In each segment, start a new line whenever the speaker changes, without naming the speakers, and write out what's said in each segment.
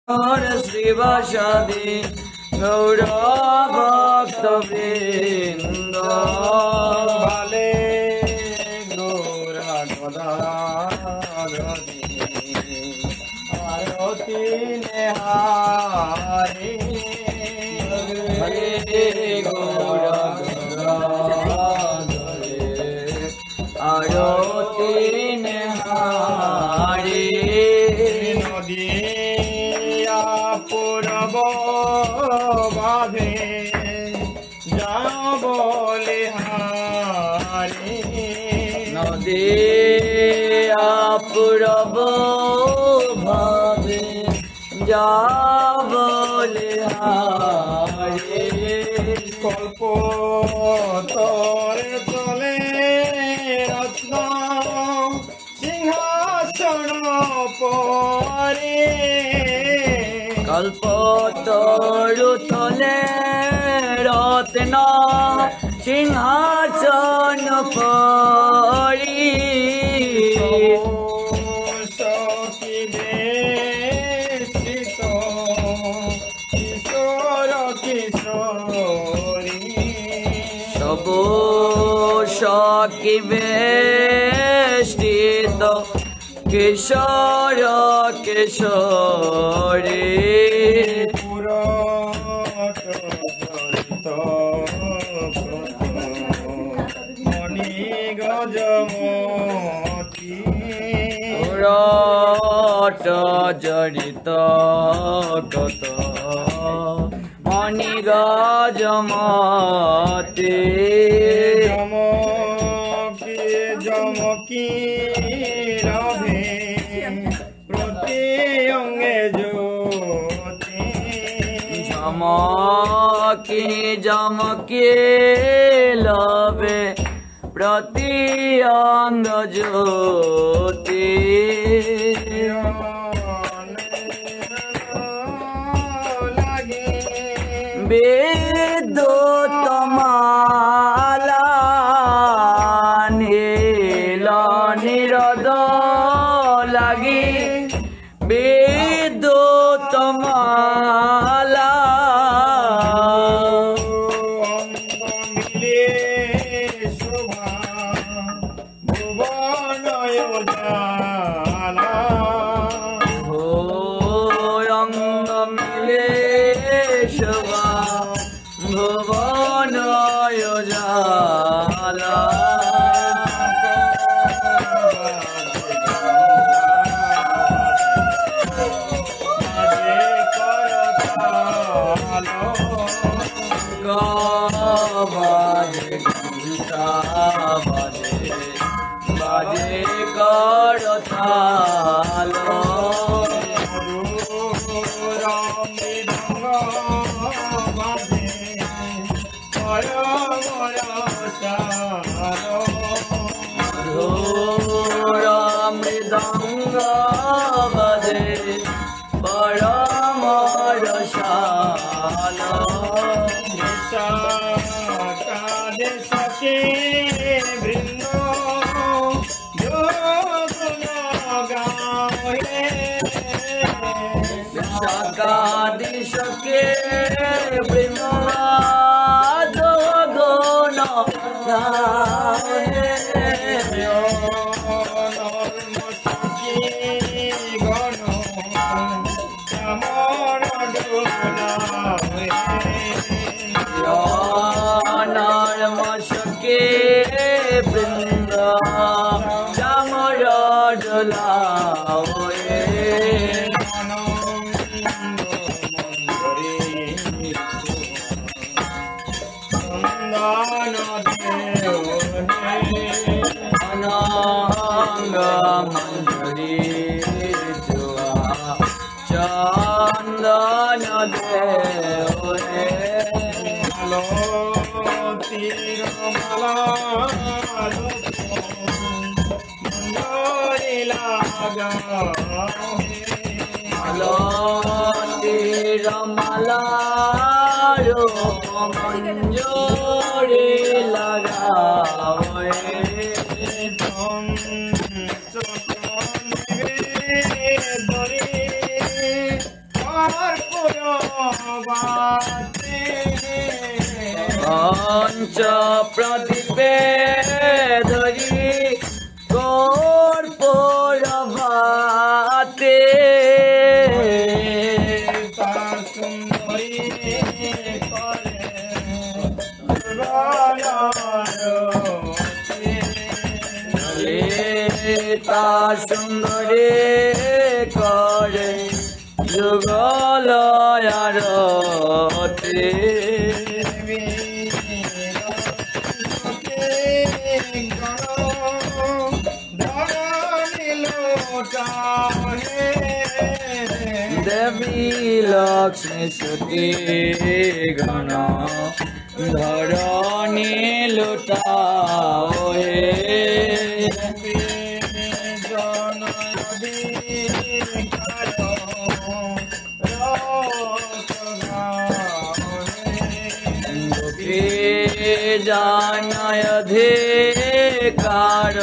শ্রীবাসাদি গৌর ভক্তবৃন্দ
ভালে গৌরা গদাধরী আরতি নেহারি
হরে গৌরা গদাধরী আরতি নেহারি
নদিয়া পূর্ব বাধে যাব লিহারি
নদিয়া পূর্ব ভাবে যাব লিহারি
কল্প তরে চলে রত্ন সিংহাসন পরে
কল্প তরু তলে রত্ন সিংহাসন পরি
সখিবে স্থিত কিশোর কিশোরী
সব সখিবে স্থিত কিশোর কিশোরী
মণি গজমতি
রট জড়িত কত মণি গজমতি
জমকি জমকি রভে প্রতি অঙ্গে জ্যোতি
ঝমকি ঝমকি লবে প্রতি অঙ্গ জ্যোতি
লাগে
বিদ্যুৎ মালা নীল নিরদ লাগি বিদ্যুৎ মালা
মিলে শোভা ভুবনয় জালা
অঙ্গ মিলে শোভা ভুবন জালা বাজে ঘন্টা বাজে বাজে করতাল মৃদঙ্গ বাজে পরম রসাল
কাদে সখে বৃন্দ গায়ে
শাকাদিশকে বৃন্দাদ গুণ গায়ে
গণ আমার
নর্মশকে বৃন্দ চামর ডোলাওয়ে অনঙ্গ মঞ্জুরি জুয়া চন্দন দেওরে
তিরমালা
রমালা রূপ মঞ্জুরি লাগাওয়ে
ধরে
पंच प्रदीपे धरी कर्पूर भाते ललिता सुंदरी करे जुगल आरती देवी लक्ष्मी सुती गण धरणी लुटाओ जानयधिकार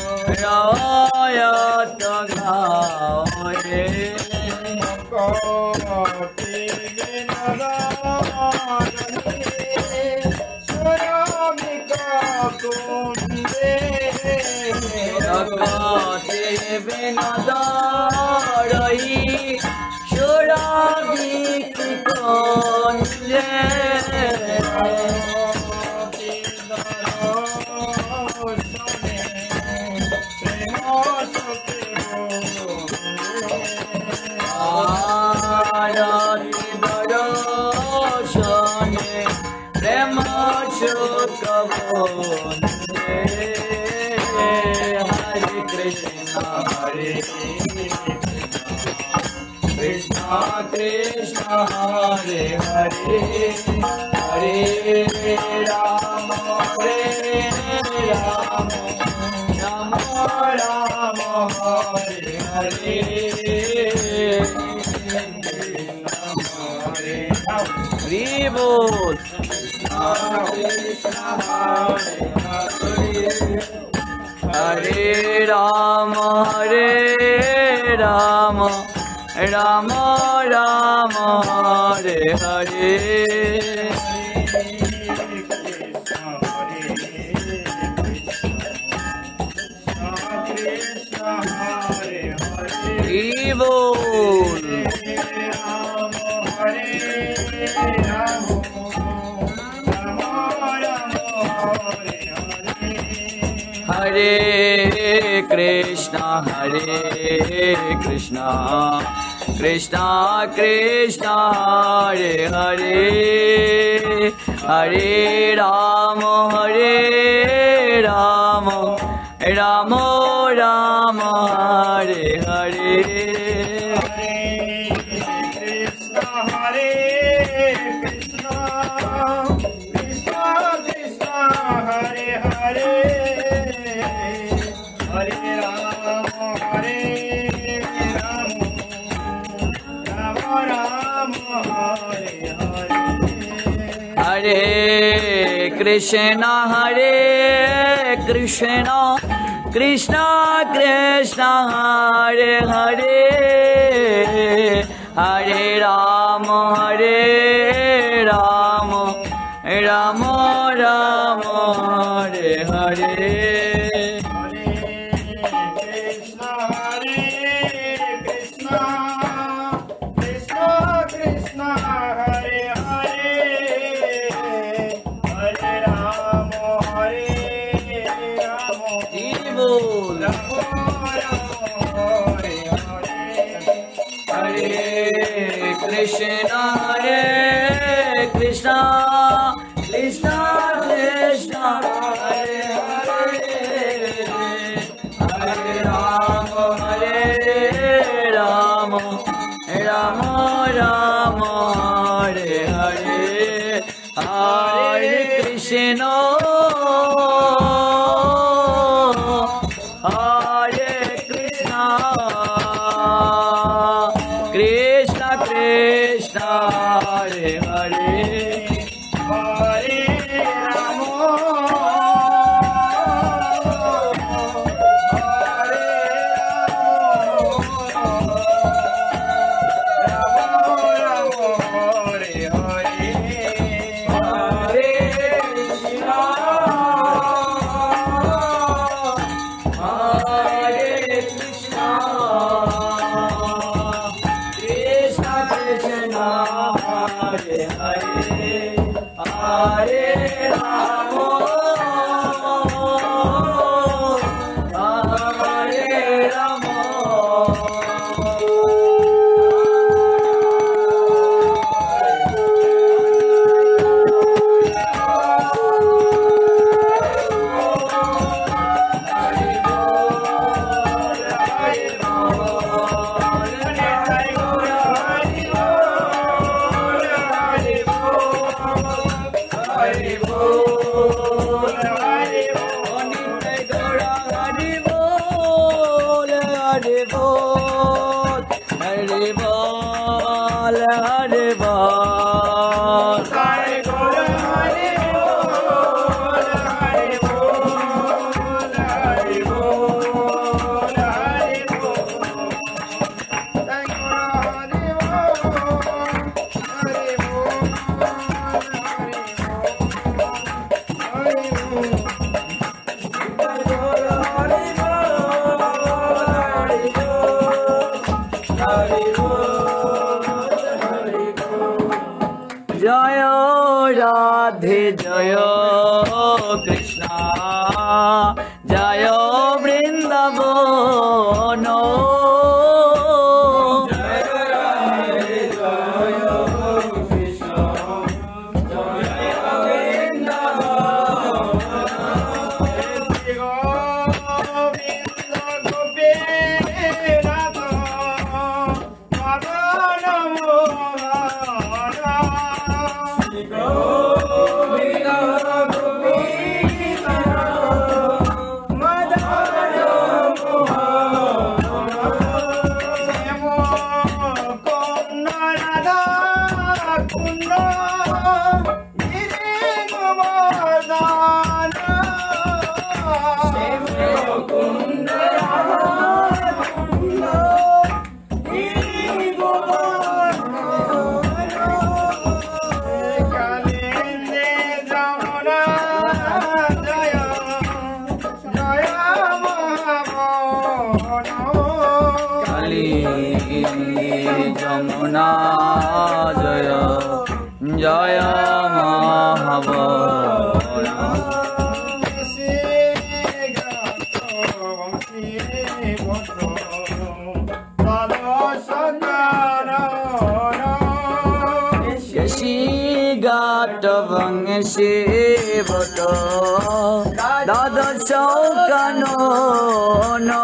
रायत गावे विनदारही शोराभिक कुंजे प्रेम हरे कृष्ण हरे कृष्ण कृष्ण हरे हरे हरे राम राम राम हरे हरे हरि बोल हरे राम राम राम हरे हरे हरि बोल हरे कृष्ण कृष्ण कृष्ण हरे हरे हरे राम राम राम हरे हरे हरे कृष्ण कृष्ण कृष्ण हरे हरे हरे राम राम राम हरे हरे कृष्ण कृष्ण कृष्ण कृष्ण हरे हरे हरे राम राम राम हरे हरे हरे कृष्ण हरे हरे हरे राम हरे Ram Hare Hare Hare Rama Hare Rama जय राधे जय कृष्णा जय वृंदावन जय राधे जय कृष्णा जय जमुना जय जय महावन शशि घाट वंशी भट दादा चौकानो नो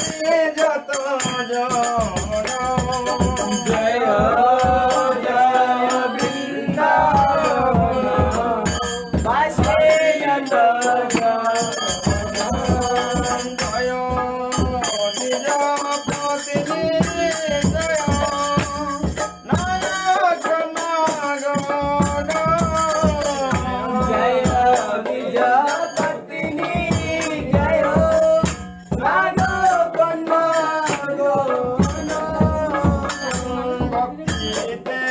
जय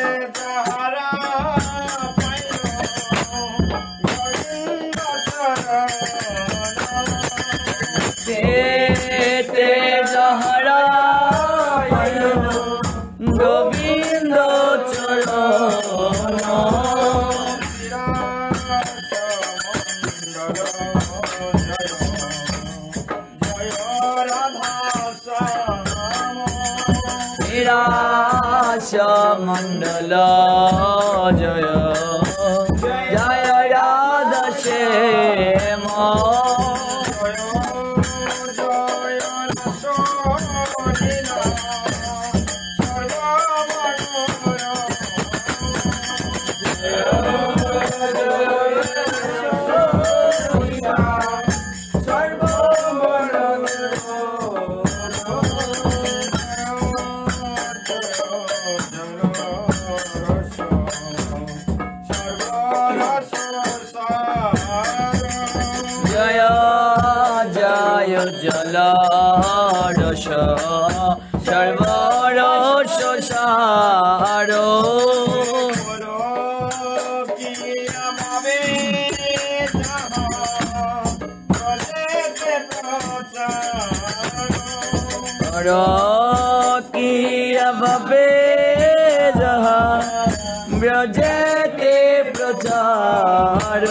তাহারা পাইল গোবিন্দ চরণ
তেতে যাহারা পাইল গোবিন্দ চরণ নিরাশ মণ্ডল জয় জয় রাধা শ্যাম জয় জয় জল রস সর্বরস সার কিরবে যাহা ব্রজতে প্রচার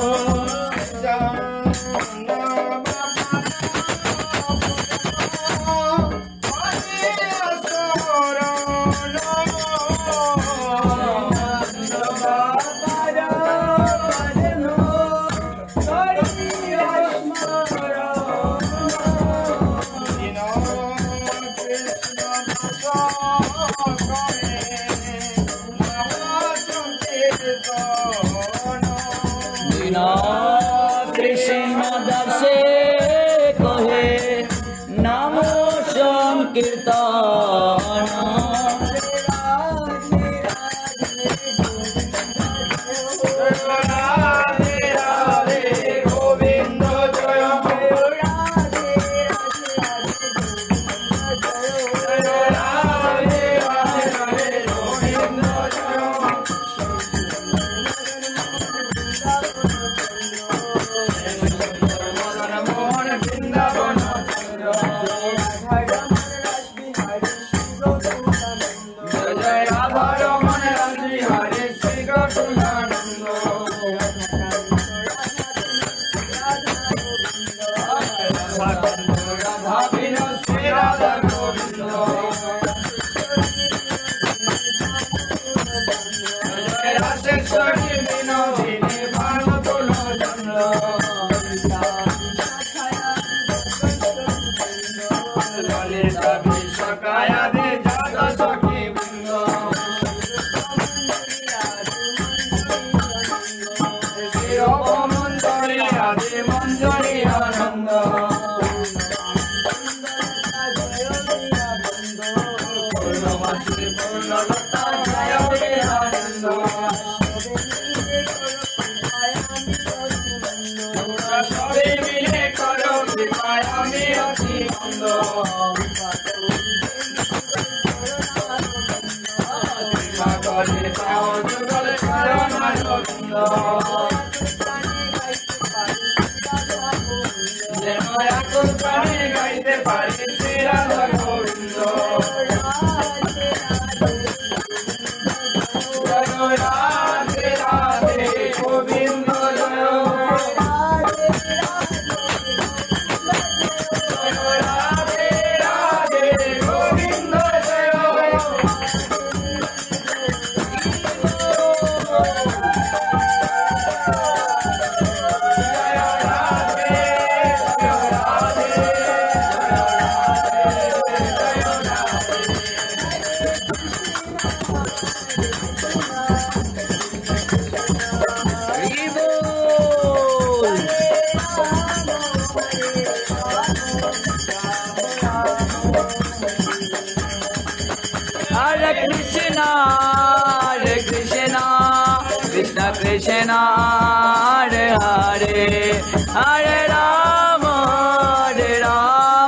কৃষ্ণ দাসে কহে নাম সংকীর্তন
গোবিন্দ জয় গাইতে পারি রাধা গোবিন্দ রাধে রাধে গোবিন্দ জয় রাধে রাধে গোবিন্দ জয়
Hare Krishna, Krishna Krishna, Hare Hare, Hare Rama,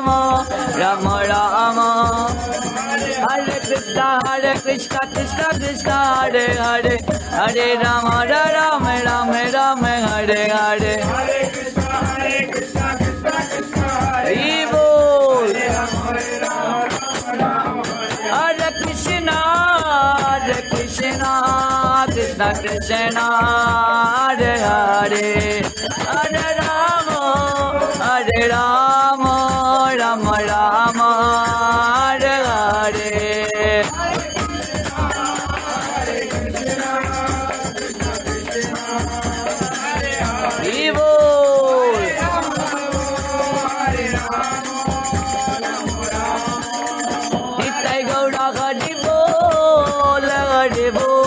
Rama Rama, Hare Krishna, Krishna Krishna Hare Hare Hare Rama Rama Rama Rama Hare Hare
Hare Krishna Krishna Krishna Hare
Bol
Hare Rama
Hare Krishna Krishna Krishna Hare Hare Hare Rama Rama Rama Hare Hare Nitai Gaura Hari Bol